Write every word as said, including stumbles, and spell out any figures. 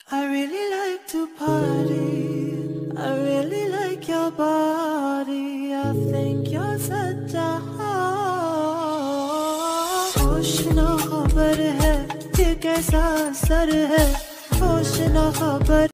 I really like to party. I really like your body. I think you're such a होश ना खबर है ये कैसा असर है, होश ना खबर